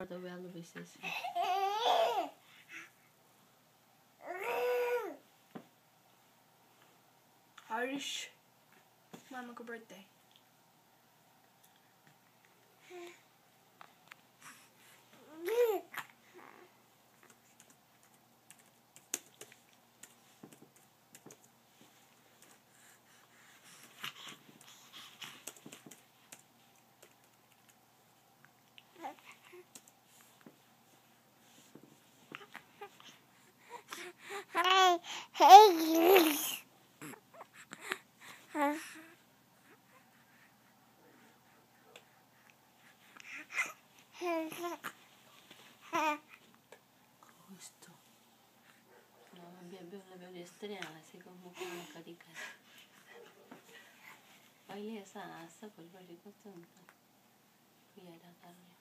the well wishes. Irish. Mama ko birthday. Gusto. No, abbiamo estrema, así como una carica. Baile esa asa, por lo que costó. Cuidado,